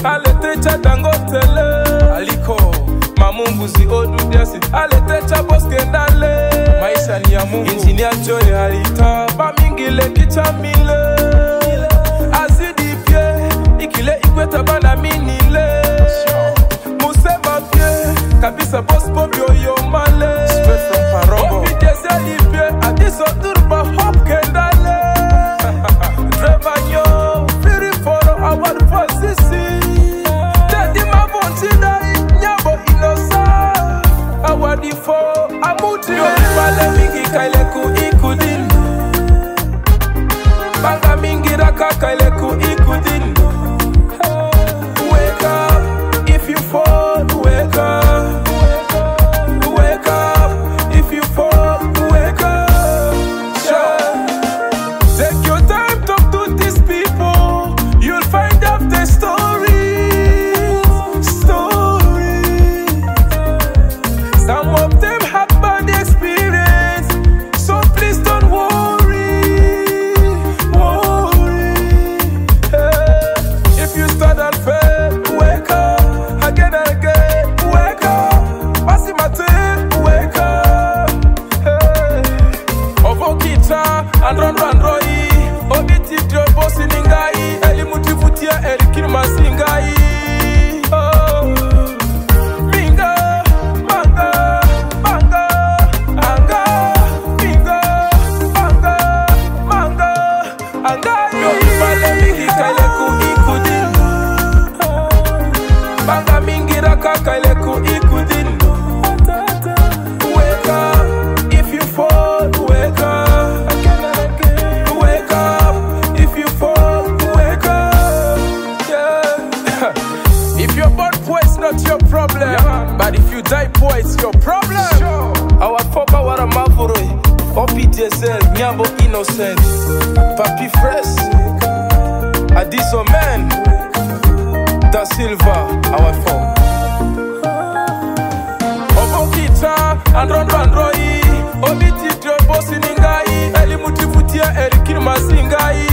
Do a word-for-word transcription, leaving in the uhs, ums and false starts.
aletecha dangotele aliko mamumbuzi odudiasi aletecha boskendale maisha ni ya Mungu injinia joy halita bamingile kichamile azidi pie ikile ikweta bana minile musema pie kabisa boss pop yo yo male straight from Parombo obidezeli pie adiso turba hop kendale driver yo firi foro award for sisi tedi mabontina nyabo inosa award for amuti yo pale mingi kaile ku ikudin banga mingi raka kaile ku ikudin wake up if you fall wake up wake up if you fall wake up sure. Take your time talk to these people you'll find out their stories stories some of them have bad experience so please don't worry worry hey. If you start and fail wake up again and again wake up pasi mate wake up hey. Ovo kita and run run roi obiti dro bosi ningai eli mutivutia eli kirma singai oh minga manga manga anga minga manga manga anga yo pale mingi kaile ku ikudin banga mingi raka kaile ku ikudin wake up if you fall wake up wake up if you fall wake up yeah. If you're born poor it's not your problem yeah. But if you die poor it's your problem sure. Our papa wara mavuroi Opi diesel nyambo innocent Papi fresh Adiso man Da Silva our phone Ovo kita and run run roi Obiti dro bosi ningai eli mutivutia eli kirma singai